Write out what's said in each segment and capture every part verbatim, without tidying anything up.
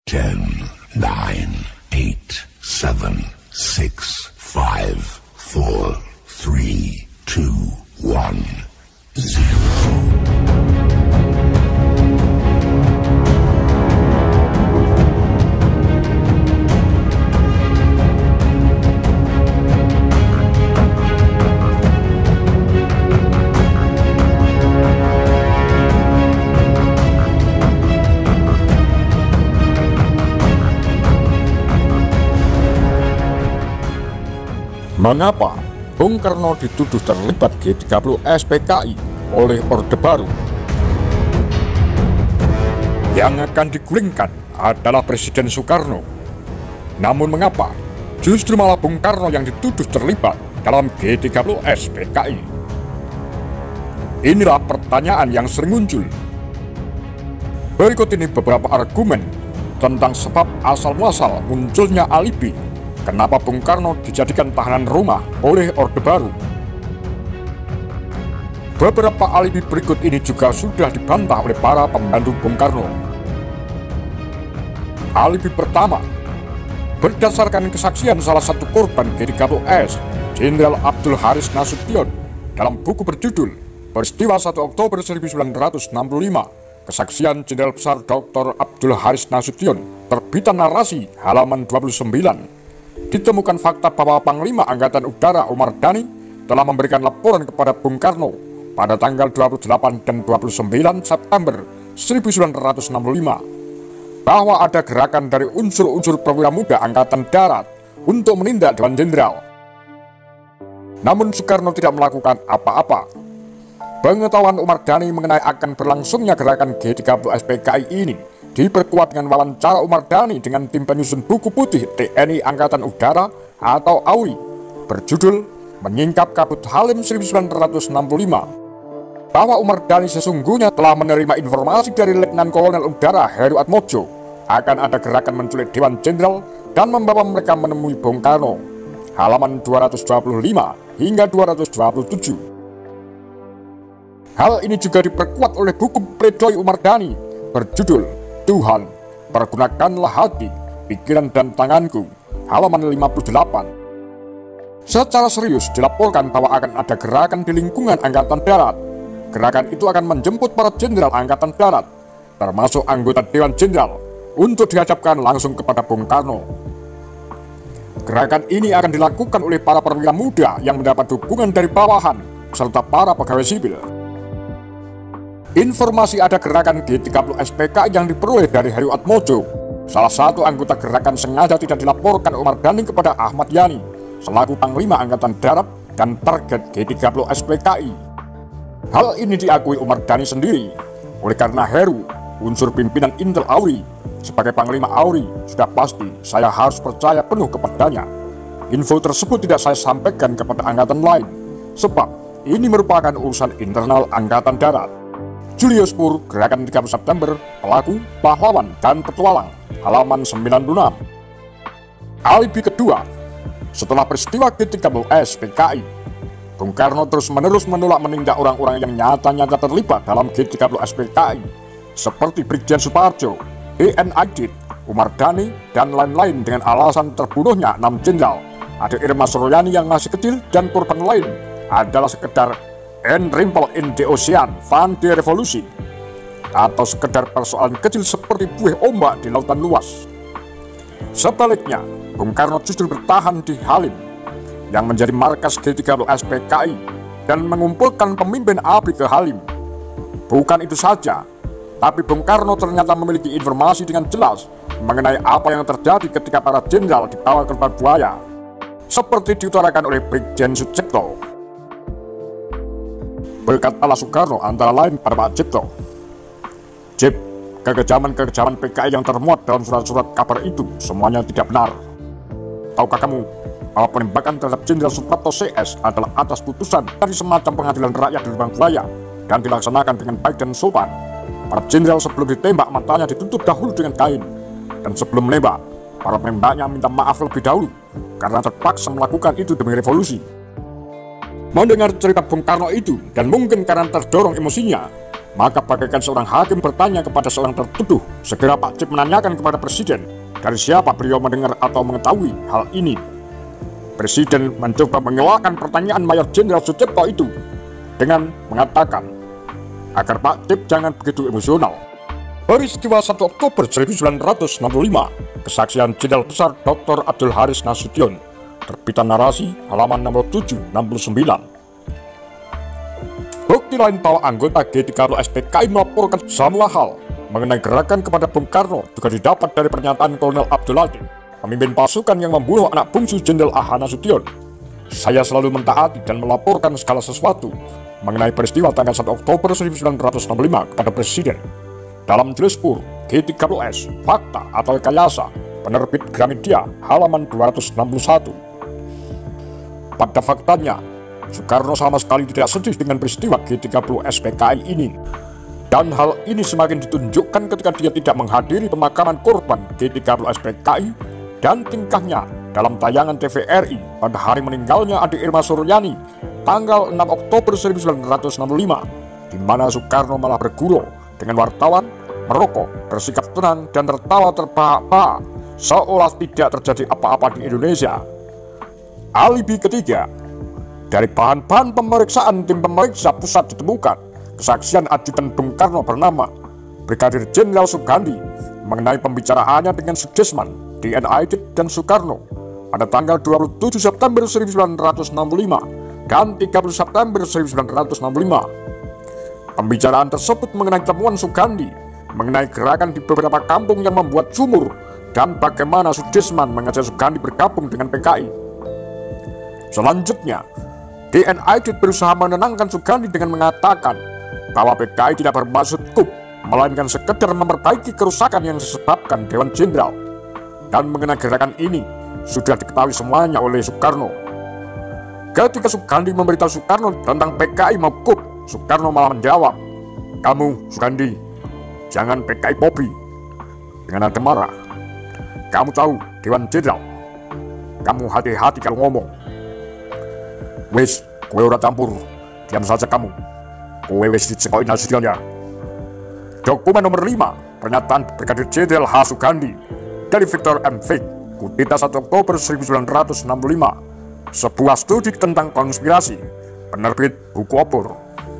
Ten, nine, eight, seven, six, five, four, three, two, one, zero. Mengapa Bung Karno dituduh terlibat G tiga puluh S P K I oleh Orde Baru? Yang akan digulingkan adalah Presiden Soekarno. Namun mengapa justru malah Bung Karno yang dituduh terlibat dalam G tiga puluh S P K I? Inilah pertanyaan yang sering muncul. Berikut ini beberapa argumen tentang sebab asal-muasal munculnya alibi kenapa Bung Karno dijadikan tahanan rumah oleh Orde Baru. Beberapa alibi berikut ini juga sudah dibantah oleh para pembantu Bung Karno. Alibi pertama, berdasarkan kesaksian salah satu korban G tiga puluh S, Jenderal Abdul Haris Nasution, dalam buku berjudul Peristiwa satu Oktober seribu sembilan ratus enam puluh lima, kesaksian Jenderal Besar Doktor Abdul Haris Nasution, terbitan Narasi halaman dua puluh sembilan. Ditemukan fakta bahwa Panglima Angkatan Udara Umar Dhani telah memberikan laporan kepada Bung Karno pada tanggal dua puluh delapan dan dua puluh sembilan September seribu sembilan ratus enam puluh lima bahwa ada gerakan dari unsur-unsur perwira muda Angkatan Darat untuk menindak Dewan Jenderal. Namun Soekarno tidak melakukan apa-apa. Pengetahuan Umar Dhani mengenai akan berlangsungnya gerakan G tiga puluh S P K I ini diperkuat dengan wawancara Umar Dhani dengan tim penyusun buku putih T N I Angkatan Udara atau A U I berjudul Menyingkap Kabut Halim seribu sembilan ratus enam puluh lima, bahwa Umar Dhani sesungguhnya telah menerima informasi dari Letnan Kolonel Udara Heru Atmojo akan ada gerakan menculik Dewan Jenderal dan membawa mereka menemui Bung Karno, halaman dua ratus dua puluh lima hingga dua ratus dua puluh tujuh. Hal ini juga diperkuat oleh buku pledoi Umar Dhani berjudul Tuhan, pergunakanlah hati, pikiran dan tanganku, halaman lima puluh delapan. Secara serius dilaporkan bahwa akan ada gerakan di lingkungan Angkatan Darat. Gerakan itu akan menjemput para jenderal Angkatan Darat, termasuk anggota Dewan Jenderal, untuk dihadapkan langsung kepada Bung Karno. Gerakan ini akan dilakukan oleh para perwira muda yang mendapat dukungan dari bawahan, serta para pegawai sipil. Informasi ada gerakan G tiga puluh S P K I yang diperoleh dari Heru Atmojo. Salah satu anggota gerakan sengaja tidak dilaporkan Umar Dhani kepada Ahmad Yani selaku Panglima Angkatan Darat dan target G tiga puluh S P K I. Hal ini diakui Umar Dhani sendiri. Oleh karena Heru, unsur pimpinan Intel A U I, sebagai Panglima A U I, sudah pasti saya harus percaya penuh kepadanya. Info tersebut tidak saya sampaikan kepada angkatan lain, sebab ini merupakan urusan internal Angkatan Darat. Julius Pur, Gerakan tiga puluh September, Pelaku, Pahlawan, dan Petualang, halaman sembilan puluh enam. Alibi kedua, setelah peristiwa G tiga puluh S P K I, Bung Karno terus-menerus menolak menindak orang-orang yang nyata-nyata terlibat dalam G tiga puluh S P K I, seperti Brigjen Suparjo, B N Aidit, Umar Dhani, dan lain-lain dengan alasan terbunuhnya enam jenderal, ada Irma Suryani yang masih kecil, dan korban lain adalah sekedar en rimpel in the ocean van de revolusi, atau sekedar persoalan kecil seperti buih ombak di lautan luas. Sebaliknya, Bung Karno justru bertahan di Halim yang menjadi markas G tiga puluh S P K I dan mengumpulkan pemimpin A B R I ke Halim. Bukan itu saja, tapi Bung Karno ternyata memiliki informasi dengan jelas mengenai apa yang terjadi ketika para jenderal dibawa ke Lubang Buaya, seperti diutarakan oleh Brigjen Sucipto. Berkatalah Soekarno antara lain pada Pak Cipto, "Cip, kekejaman-kekejaman P K I yang termuat dalam surat-surat kabar itu semuanya tidak benar. Tahukah kamu bahwa penembakan terhadap Jenderal Suprapto C S adalah atas putusan dari semacam pengadilan rakyat di Lubang Buaya dan dilaksanakan dengan baik dan sopan. Para jenderal sebelum ditembak matanya ditutup dahulu dengan kain, dan sebelum menembak, para penembaknya minta maaf lebih dahulu karena terpaksa melakukan itu demi revolusi." Mendengar cerita Bung Karno itu, dan mungkin karena terdorong emosinya, Maka bagaikan seorang hakim bertanya kepada seorang tertuduh, segera Pak Cip menanyakan kepada Presiden, dari siapa beliau mendengar atau mengetahui hal ini. Presiden mencoba mengelakkan pertanyaan Mayor Jenderal Sucipto itu dengan mengatakan agar Pak Cip jangan begitu emosional. Peristiwa satu Oktober seribu sembilan ratus enam puluh lima, kesaksian Jenderal Besar Doktor Abdul Haris Nasution, terbitan Narasi halaman nomor tujuh enam puluh sembilan. Bukti lain bahwa anggota G tiga puluh S P K I melaporkan semua hal mengenai gerakan kepada Bung Karno juga didapat dari pernyataan Kolonel Abdul Latif, pemimpin pasukan yang membunuh anak bungsu Jenderal A H Nasution. Saya selalu mentaati dan melaporkan segala sesuatu mengenai peristiwa tanggal satu Oktober seribu sembilan ratus enam puluh lima kepada Presiden. Dalam tulis pur G tiga puluh S, Fakta atau Rekayasa, penerbit Gramedia, halaman dua ratus enam puluh satu. Pada faktanya, Soekarno sama sekali tidak sedih dengan peristiwa G tiga puluh S P K I ini. Dan hal ini semakin ditunjukkan ketika dia tidak menghadiri pemakaman korban G tiga puluh S P K I dan tingkahnya dalam tayangan T V R I pada hari meninggalnya adik Irma Suryani tanggal enam Oktober seribu sembilan ratus enam puluh lima, di mana Soekarno malah bergurau dengan wartawan, merokok, bersikap tenang dan tertawa terbahak-bahak seolah tidak terjadi apa-apa di Indonesia. Alibi ketiga, dari bahan-bahan pemeriksaan tim pemeriksa pusat ditemukan kesaksian ajudan Bung Karno bernama Brigadir Jenderal Sugandi mengenai pembicaraannya dengan Sudirman, D N I dan Soekarno pada tanggal dua puluh tujuh September seribu sembilan ratus enam puluh lima dan tiga puluh September seribu sembilan ratus enam puluh lima. Pembicaraan tersebut mengenai temuan Sugandi mengenai gerakan di beberapa kampung yang membuat sumur dan bagaimana Sudirman mengajak Sugandi bergabung dengan P K I. Selanjutnya, D N I berusaha menenangkan Sugandi dengan mengatakan bahwa P K I tidak bermaksud kup, melainkan sekedar memperbaiki kerusakan yang disebabkan Dewan Jenderal. Dan mengenai gerakan ini sudah diketahui semuanya oleh Soekarno. Ketika Sugandi memberitahu Soekarno tentang P K I mau kup, Soekarno malah menjawab, "Kamu, Sugandi, jangan P K I Pobi." Dengan nada marah, "Kamu tahu Dewan Jenderal, kamu hati-hati kalau ngomong." "Wes, kowe ora campur, diam saja kamu. Kowe wes dicekoki Nasution ya." Dokumen nomor lima, pernyataan Brigadir Jenderal H. Sugandi dari Victor M. Fick, kutipan satu Oktober seribu sembilan ratus enam puluh lima, sebuah studi tentang konspirasi, penerbit Buku Obor.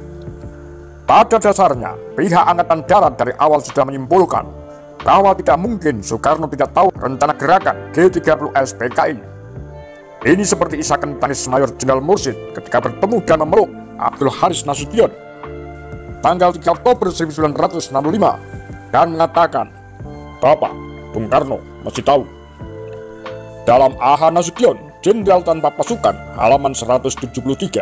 Pada dasarnya, pihak Angkatan Darat dari awal sudah menyimpulkan bahwa tidak mungkin Soekarno tidak tahu rencana gerakan G tiga puluh S P K I. Ini seperti isakan tangis Mayor Jenderal Mursid ketika bertemu dan memeluk Abdul Haris Nasution tanggal tiga Oktober seribu sembilan ratus enam puluh lima dan mengatakan, "Bapak, Bung Karno masih tahu." Dalam A H Nasution, Jenderal Tanpa Pasukan, halaman seratus tujuh puluh tiga.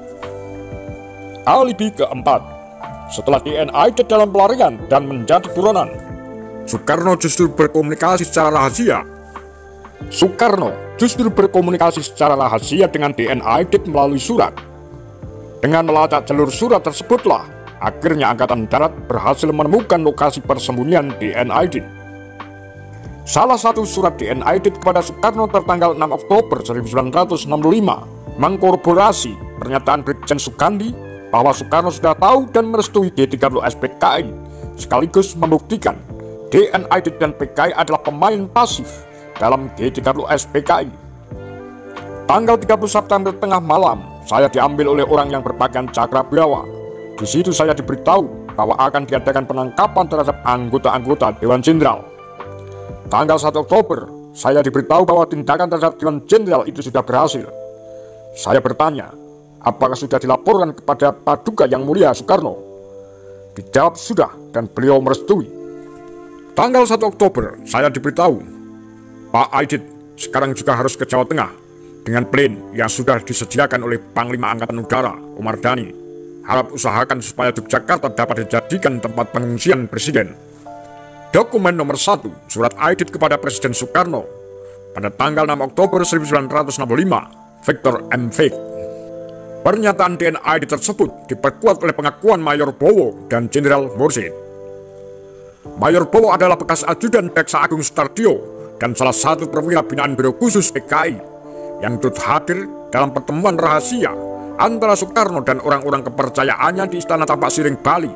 Alibi keempat, setelah D N I dalam pelarian dan menjadi buronan, Soekarno justru berkomunikasi secara rahasia. Soekarno justru berkomunikasi secara rahasia dengan D N I melalui surat. Dengan melacak jalur surat tersebutlah akhirnya Angkatan Darat berhasil menemukan lokasi persembunyian D N I. Salah satu surat D N I kepada Soekarno tertanggal enam Oktober seribu sembilan ratus enam puluh lima mengkorporasi pernyataan Brigjen Sugandi bahwa Soekarno sudah tahu dan merestui G tiga puluh S P K I, sekaligus membuktikan D N I dan P K I adalah pemain pasif dalam G tiga puluh S P K I. Tanggal tiga puluh September tengah malam, saya diambil oleh orang yang berpakaian Cakrabiawa. Di situ saya diberitahu bahwa akan diadakan penangkapan terhadap anggota-anggota Dewan Jenderal. Tanggal satu Oktober, saya diberitahu bahwa tindakan terhadap Dewan Jenderal itu sudah berhasil. Saya bertanya, apakah sudah dilaporkan kepada Paduka Yang Mulia Soekarno? Dijawab sudah dan beliau merestui. Tanggal satu Oktober, saya diberitahu, Pak Aidit sekarang juga harus ke Jawa Tengah dengan plane yang sudah disediakan oleh Panglima Angkatan Udara Omar Dhani. Harap usahakan supaya Yogyakarta dapat dijadikan tempat pengungsian Presiden. Dokumen nomor satu, surat Aidit kepada Presiden Soekarno pada tanggal enam Oktober seribu sembilan ratus enam puluh lima, Victor M. Fick. Pernyataan D N I tersebut diperkuat oleh pengakuan Mayor Bowo dan Jenderal Mursid. Mayor Bowo adalah bekas ajudan Jaksa Agung Sutardio dan salah satu perwira binaan Biro Khusus P K I yang turut hadir dalam pertemuan rahasia antara Soekarno dan orang-orang kepercayaannya di Istana Tapak Siring, Bali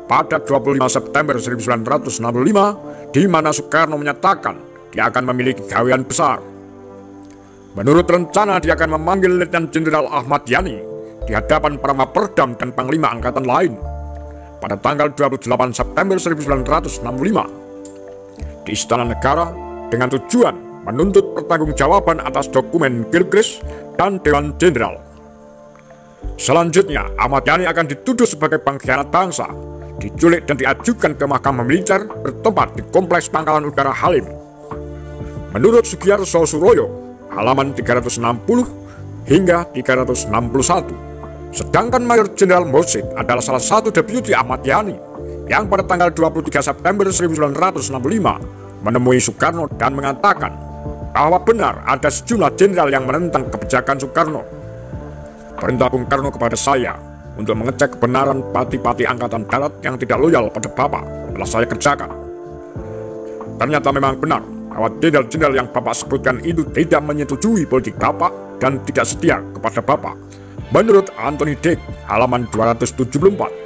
pada dua puluh lima September seribu sembilan ratus enam puluh lima, di mana Soekarno menyatakan dia akan memiliki gawean besar. Menurut rencana, dia akan memanggil Letnan Jenderal Ahmad Yani di hadapan para Maperdam dan Panglima Angkatan lain pada tanggal dua puluh delapan September seribu sembilan ratus enam puluh lima di Istana Negara dengan tujuan menuntut pertanggungjawaban atas dokumen Gilchrist dan Dewan Jenderal. Selanjutnya, Ahmad Yani akan dituduh sebagai pengkhianat bangsa, diculik dan diajukan ke Mahkamah Militer bertempat di Kompleks Pangkalan Udara Halim. Menurut Sugiarso Suroyo, halaman tiga ratus enam puluh hingga tiga ratus enam puluh satu, sedangkan Mayor Jenderal Mursid adalah salah satu deputi Ahmad Yani yang pada tanggal dua puluh tiga September seribu sembilan ratus enam puluh lima menemui Soekarno dan mengatakan bahwa benar ada sejumlah jenderal yang menentang kebijakan Soekarno. Perintah Bung Karno kepada saya untuk mengecek kebenaran pati-pati Angkatan Darat yang tidak loyal pada Bapak telah saya kerjakan. Ternyata memang benar bahwa jenderal-jenderal yang Bapak sebutkan itu tidak menyetujui politik Bapak dan tidak setia kepada Bapak. Menurut Anthony Dick, halaman dua ratus tujuh puluh empat.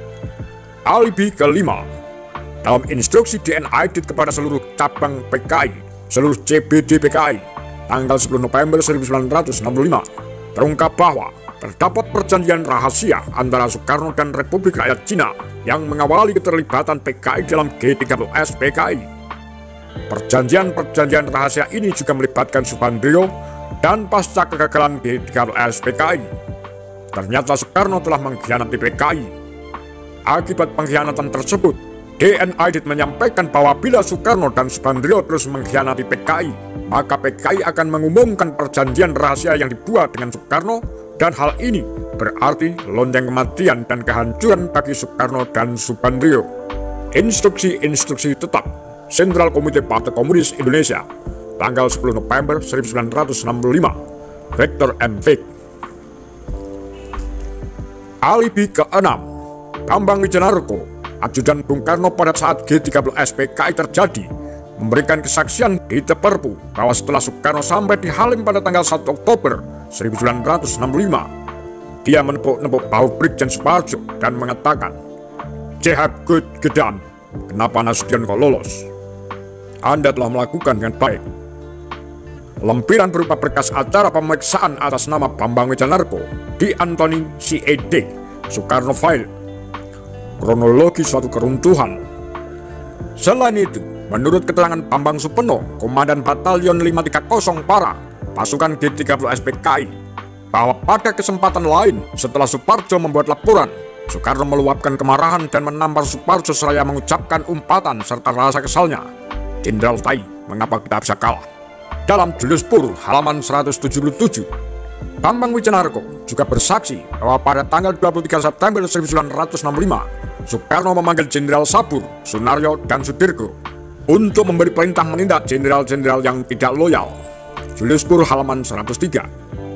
Alibi kelima, dalam instruksi D N I D kepada seluruh cabang P K I, seluruh C B D P K I, tanggal sepuluh November seribu sembilan ratus enam puluh lima, terungkap bahwa terdapat perjanjian rahasia antara Soekarno dan Republik Rakyat Cina yang mengawali keterlibatan P K I dalam G tiga puluh S P K I. Perjanjian-perjanjian rahasia ini juga melibatkan Subandrio dan pasca kegagalan G tiga puluh S P K I. Ternyata Soekarno telah mengkhianati P K I. Akibat pengkhianatan tersebut, D N I D menyampaikan bahwa bila Soekarno dan Subandrio terus mengkhianati P K I, maka P K I akan mengumumkan perjanjian rahasia yang dibuat dengan Soekarno, dan hal ini berarti lonceng kematian dan kehancuran bagi Soekarno dan Subandrio. Instruksi-instruksi tetap Sentral Komite Partai Komunis Indonesia, tanggal sepuluh November seribu sembilan ratus enam puluh lima, Victor M. Vick. Alibi keenam, Bambang Wijanarko, ajudan Bung Karno pada saat G tiga puluh S P K I terjadi, memberikan kesaksian di Teperpu bahwa setelah Soekarno sampai di Halim pada tanggal satu Oktober seribu sembilan ratus enam puluh lima, dia menepuk-nepuk bahu Brigjen Suparjo dan mengatakan, "Jehab good gedam, kenapa Nasution kok lolos? Anda telah melakukan dengan baik." Lempiran berupa berkas acara pemeriksaan atas nama Bambang Wijanarko di Anthony C A D Soekarno File, kronologi suatu keruntuhan. Selain itu, menurut keterangan Bambang Supeno, Komandan Batalion lima tiga nol Para, pasukan G tiga puluh S P K I, bahwa pada kesempatan lain setelah Suparjo membuat laporan, Soekarno meluapkan kemarahan dan menampar Suparjo seraya mengucapkan umpatan serta rasa kesalnya. "Jenderal Tai, mengapa kita bisa kalah?" Dalam Julius Pur halaman seratus tujuh puluh tujuh, Bambang Wijanarko juga bersaksi bahwa pada tanggal dua puluh tiga September seribu sembilan ratus enam puluh lima, Soekarno memanggil Jenderal Sabur, Sunaryo, dan Sudirgo untuk memberi perintah menindak jenderal-jenderal yang tidak loyal. Julius Pur halaman seratus tiga.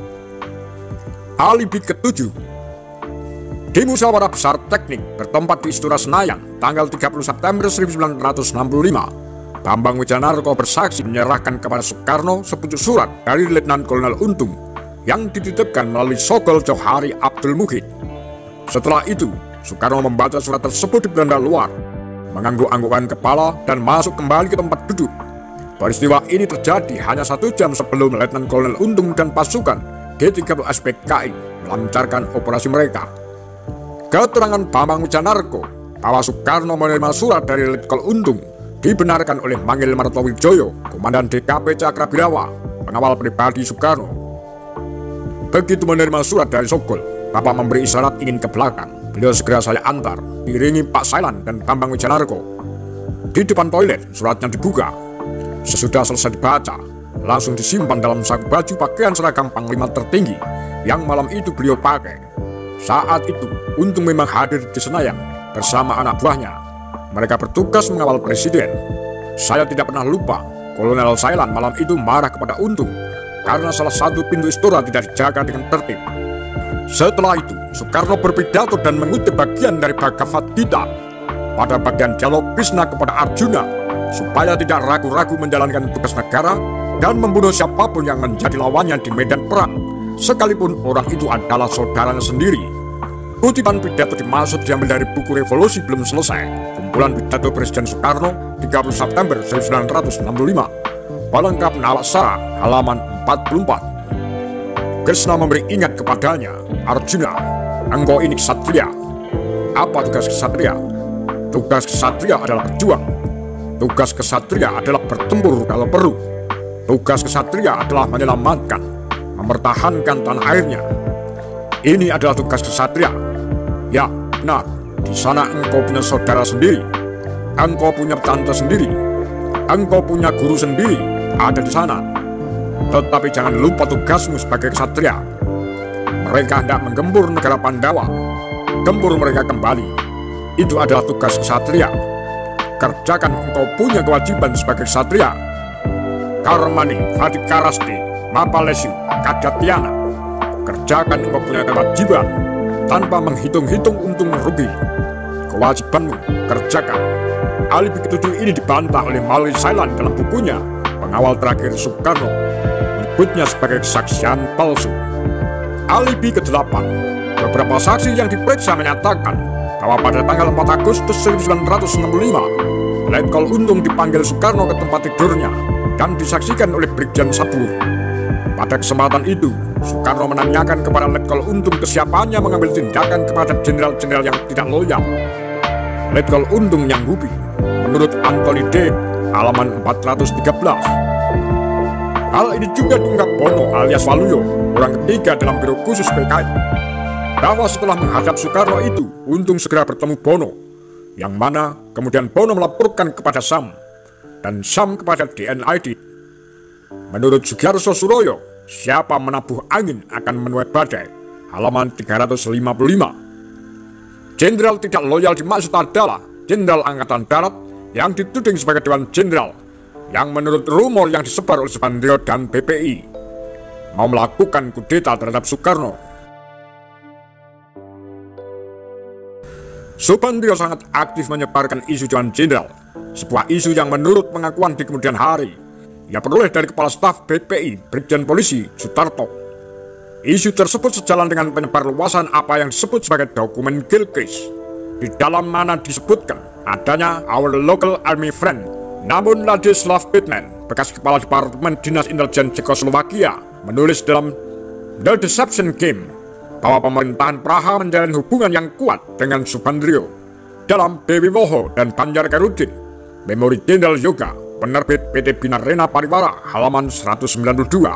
Alibi ketujuh, di musyawarah besar teknik bertempat di Istora Senayan tanggal tiga puluh September seribu sembilan ratus enam puluh lima, Bambang Wijanarko bersaksi menyerahkan kepada Soekarno sepucuk surat dari Letnan Kolonel Untung yang dititipkan melalui Sogol Johari Abdul Muhid. Setelah itu, Soekarno membaca surat tersebut di beranda luar, mengangguk-anggukkan kepala dan masuk kembali ke tempat duduk. Peristiwa ini terjadi hanya satu jam sebelum Letnan Kolonel Untung dan pasukan G tiga puluh S P K I melancarkan operasi mereka. Keterangan Bambang Wijanarko bahwa Soekarno menerima surat dari Letkol Untung dibenarkan oleh Mangil Martowijoyo, Komandan D K P Cakrabirawa, pengawal pribadi Soekarno. Begitu menerima surat dari Sogol, Bapak memberi isyarat ingin ke belakang. Beliau segera saya antar, diiringi Pak Sailan dan Bambang Wijanarko. Di depan toilet, suratnya dibuka. Sesudah selesai dibaca, langsung disimpan dalam saku baju pakaian seragam Panglima tertinggi yang malam itu beliau pakai. Saat itu, Untung memang hadir di Senayan bersama anak buahnya. Mereka bertugas mengawal presiden. Saya tidak pernah lupa, Kolonel Sailan malam itu marah kepada Untung karena salah satu pintu istora tidak dijaga dengan tertib. Setelah itu, Soekarno berpidato dan mengutip bagian dari Bhagavad Gita pada bagian dialog Krishna kepada Arjuna supaya tidak ragu-ragu menjalankan tugas negara dan membunuh siapapun yang menjadi lawannya di medan perang, sekalipun orang itu adalah saudaranya sendiri. Kutipan pidato dimaksud diambil dari buku Revolusi Belum Selesai, kumpulan pidato Presiden Soekarno tiga puluh September seribu sembilan ratus enam puluh lima, pelengkap Nalasara halaman empat puluh empat. Krishna memberi ingat kepadanya, Arjuna, engkau ini ksatria. Apa tugas ksatria? Tugas ksatria adalah berjuang. Tugas ksatria adalah bertempur kalau perlu. Tugas ksatria adalah menyelamatkan, mempertahankan tanah airnya. Ini adalah tugas ksatria. Ya, benar. Di sana engkau punya saudara sendiri. Engkau punya tante sendiri. Engkau punya guru sendiri. Ada di sana. Tetapi jangan lupa tugasmu sebagai ksatria. Mereka hendak menggempur negara Pandawa. Gempur mereka kembali. Itu adalah tugas ksatria. Kerjakan, engkau punya kewajiban sebagai ksatria. Karmani, Vadikarasti, Mapalesi, Kadatyana. Kerjakan, engkau punya kewajiban tanpa menghitung-hitung untung rugi. Kewajibanmu, kerjakan. Alibi ketujuh ini dibantah oleh Malay Sailan dalam bukunya Pengawal Terakhir Soekarno, menyebutnya sebagai kesaksian palsu. Alibi kedelapan, beberapa saksi yang diperiksa menyatakan bahwa pada tanggal empat Agustus seribu sembilan ratus enam puluh lima, Letkol Untung dipanggil Soekarno ke tempat tidurnya dan disaksikan oleh Brigjen Sabur. Pada kesempatan itu, Soekarno menanyakan kepada Letkol Untung kesiapannya mengambil tindakan kepada jenderal-jenderal yang tidak loyal. Letkol Untung nyanggupi, menurut Anthony Dane, halaman empat ratus tiga belas. Hal ini juga diungkap Bono alias Waluyo, orang ketiga dalam biro khusus P K I, bahwa setelah menghadap Soekarno itu, Untung segera bertemu Bono, yang mana kemudian Bono melaporkan kepada Sam, dan Sam kepada D N I D. Menurut Sugiarso Suroyo, siapa menabuh angin akan menuai badai, halaman tiga ratus lima puluh lima. Jenderal tidak loyal dimaksud adalah Jenderal Angkatan Darat yang dituding sebagai Dewan Jenderal, yang menurut rumor yang disebar oleh Subandrio dan B P I, mau melakukan kudeta terhadap Soekarno. Subandrio sangat aktif menyebarkan isu Dewan Jenderal, sebuah isu yang menurut pengakuan di kemudian hari ia peroleh dari Kepala Staf B P I, Brigjen Polisi Sutarto. Isu tersebut sejalan dengan penyebarluasan apa yang disebut sebagai dokumen Gilchrist, di dalam mana disebutkan adanya our local army friend. Namun Ladislav Pitman, bekas Kepala Departemen Dinas Intelijen Cekoslowakia, menulis dalam The Deception Game bahwa pemerintahan Praha menjalin hubungan yang kuat dengan Subandrio. Dalam B W Woho dan Banjar Kerudin, Memori Jenderal Yoga, penerbit P T Binarena Pariwara, halaman seratus sembilan puluh dua.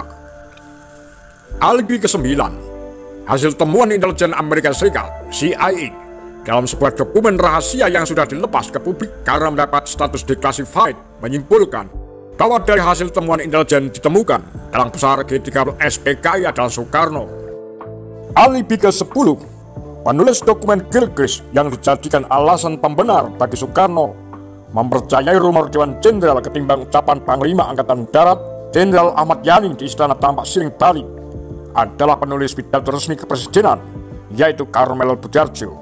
Alibi kesembilan, hasil temuan intelijen Amerika Serikat, C I A, dalam sebuah dokumen rahasia yang sudah dilepas ke publik karena mendapat status declassified, menyimpulkan bahwa dari hasil temuan intelijen ditemukan dalang besar G tiga puluh S P K I adalah Soekarno. Alibi ke sepuluh, penulis dokumen Gilchrist yang dijadikan alasan pembenar bagi Soekarno mempercayai rumor Dewan Jenderal ketimbang ucapan Panglima Angkatan Darat Jenderal Ahmad Yani di Istana Tampak Siring Bali adalah penulis pidato resmi kepresidenan, yaitu Carmel Budiarjo.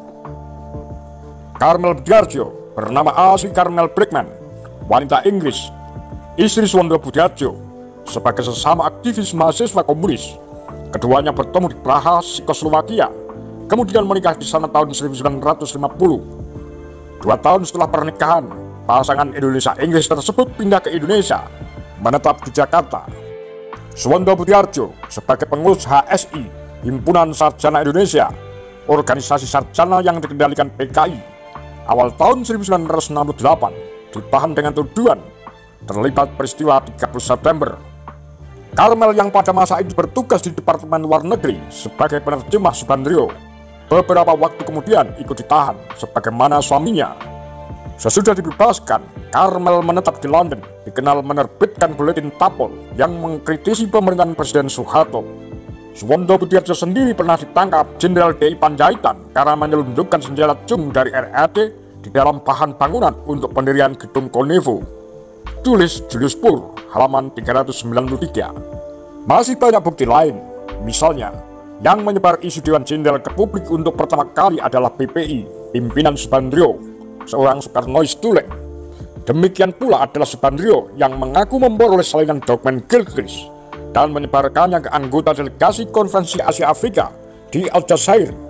Carmel Budiarjo bernama asli Carmel Brickman, wanita Inggris, istri Suwondo Budiarjo, sebagai sesama aktivis mahasiswa komunis. Keduanya bertemu di Praha, Cekoslowakia, kemudian menikah di sana tahun seribu sembilan ratus lima puluh. Dua tahun setelah pernikahan, pasangan Indonesia-Inggris tersebut pindah ke Indonesia, menetap di Jakarta. Suwondo Budiarjo sebagai pengurus H S I, Himpunan Sarjana Indonesia, organisasi sarjana yang dikendalikan P K I, awal tahun seribu sembilan ratus enam puluh delapan, ditahan dengan tuduhan terlibat peristiwa tiga puluh September. Carmel yang pada masa itu bertugas di Departemen Luar Negeri sebagai penerjemah Subandrio, beberapa waktu kemudian ikut ditahan sebagaimana suaminya. Sesudah dibebaskan, Carmel menetap di London, dikenal menerbitkan buletin Tapol yang mengkritisi pemerintahan Presiden Soeharto. Suwondo Budiarjo sendiri pernah ditangkap Jenderal D I Panjaitan karena menyelundupkan senjata cum dari R A T di dalam bahan bangunan untuk pendirian gedung Konevo. Tulis Julius Pur, halaman tiga ratus sembilan puluh tiga. Masih banyak bukti lain, misalnya yang menyebar isu Dewan Jenderal ke publik untuk pertama kali adalah B P I, pimpinan Subandrio, seorang Soekarnois Tulen. Demikian pula adalah Subandrio yang mengaku memperoleh salinan dokumen Gilchrist dan menyebarkannya ke anggota delegasi Konferensi Asia Afrika di Aljazair.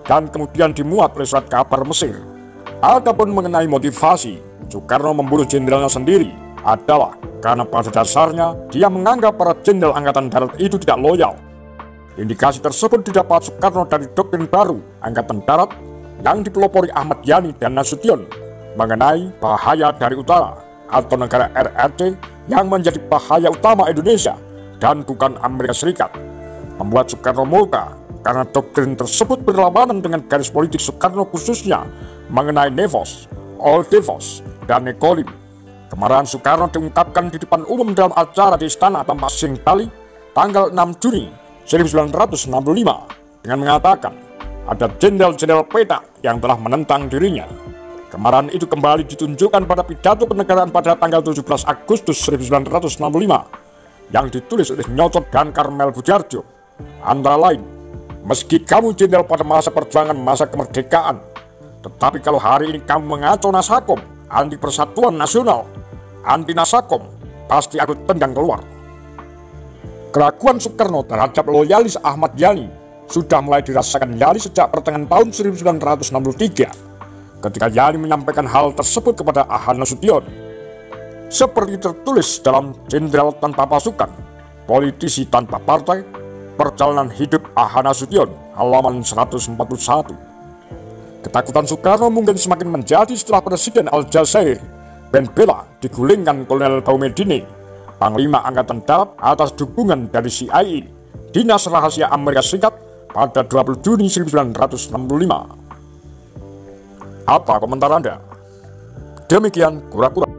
dan kemudian dimuat oleh surat kabar Mesir. Adapun mengenai motivasi Soekarno membunuh jenderalnya sendiri adalah karena pada dasarnya dia menganggap para jenderal Angkatan Darat itu tidak loyal. Indikasi tersebut didapat Soekarno dari doktrin baru Angkatan Darat yang dipelopori Ahmad Yani dan Nasution mengenai bahaya dari utara atau negara R R C yang menjadi bahaya utama Indonesia dan bukan Amerika Serikat, membuat Soekarno murka karena doktrin tersebut berlawanan dengan garis politik Soekarno khususnya mengenai Nevos, Old Devos, dan Nekolim. Kemarahan Soekarno diungkapkan di depan umum dalam acara di Istana Tampak Sing Bali tanggal enam Juni seribu sembilan ratus enam puluh lima dengan mengatakan ada jenderal-jenderal petak yang telah menentang dirinya. Kemarahan itu kembali ditunjukkan pada pidato kenegaraan pada tanggal tujuh belas Agustus seribu sembilan ratus enam puluh lima yang ditulis oleh Nyoto dan Karmel Budjarjo. Antara lain, meski kamu jenderal pada masa perjuangan masa kemerdekaan, tetapi kalau hari ini kamu mengacau Nasakom, anti persatuan nasional, anti Nasakom, pasti aku tendang keluar. Keraguan Soekarno terhadap loyalis Ahmad Yani sudah mulai dirasakan Yani sejak pertengahan tahun seribu sembilan ratus enam puluh tiga ketika Yani menyampaikan hal tersebut kepada Ahmad Nasution. Seperti tertulis dalam Jenderal Tanpa Pasukan, Politisi Tanpa Partai, Perjalanan Hidup Ahmad Nasution, halaman seratus empat puluh satu. Ketakutan Soekarno mungkin semakin menjadi setelah Presiden Aljazair Ben Bella digulingkan Kolonel Boumediene, Panglima Angkatan Darat atas dukungan dari C I A, Dinas Rahasia Amerika Serikat, pada dua puluh Juni seribu sembilan ratus enam puluh lima. Apa komentar Anda? Demikian Kura-Kura.